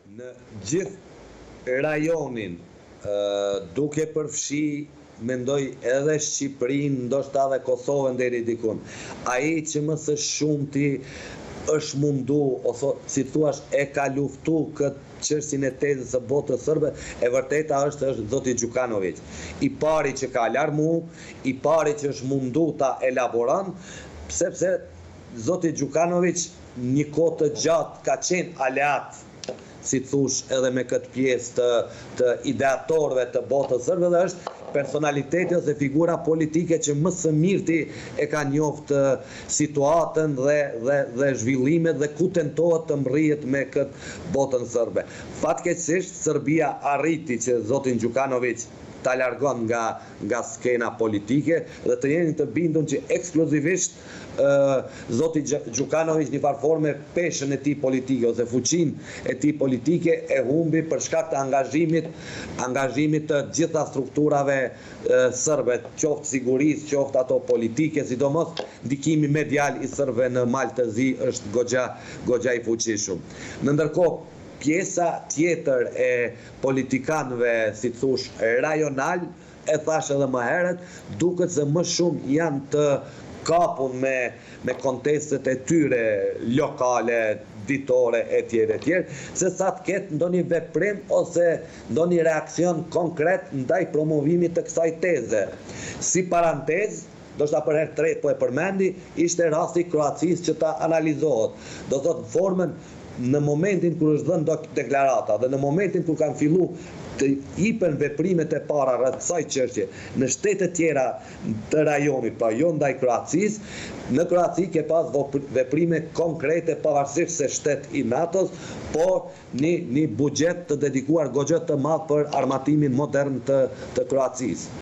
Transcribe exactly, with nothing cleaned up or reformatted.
Në gjithë rajonin, duke përfshi, mendoj edhe Shqipërinë, ndoshta edhe Kosovën deri dikun, ai që më së shumti është mundu, ose si thuash e ka luftu këtë çështjen e tezës së botës sërbe, e vërteta është është zoti Gjukanović. I pari që ka alarmu, i pari që është mundu ta elaboron, sepse zoti Gjukanović një kohë të gjatë ka qenë aleat, si thush edhe me këtë pjesë të, të ideatorëve të botës sërbe, dhe është personaliteti ose figura politike që më së mirti e ka njoftë situatën dhe, dhe, dhe zhvillimet dhe ku tentohet të mbërrihet me këtë botën sërbe. Fatkeqësisht Serbia arriti që zotin Gjukanović ta largon nga, nga skena politike dhe të jeni të bindur që ekskluzivisht uh, zoti Gjukanović një farë forme peshën e tij politike ose fuqinë e tij politike e humbi për shkak të angazhimit, angazhimit të gjitha strukturave uh, sërbe, qoftë sigurisë, qoftë ato politike, sidomos ndikimi medial i sërbëve në Mal të Zi është goxha, goxha i fuqishëm. Në ndërkohë, pjesa tjetër e politikanëve, si thush, rajonal, e thash edhe më herët, duket se më shumë janë të kapur me, me kontestet e tyre lokale, ditore, e tjerë, e tjerë, se sa të ketë ndonjë veprim ose ndonjë reakcion konkret ndaj promovimit të kësaj teze. Si parantezë, do shta për herë tretë po e përmendi, ishte rasti i Kroacisë që ta analizohet. Do thotë formën në momentin kur është dhënë deklarata dhe në momentin kur kanë fillu të hipen veprimet e para rreth kësaj çështje në shtete tjera të rajonit, pra jo ndaj Kroacisë, në Kroaci ke pas veprime konkrete pavarësisht se shtet i NATO-s, por një, një buxhet të dedikuar goxha të madh për armatimin modern të, të Kroacisë.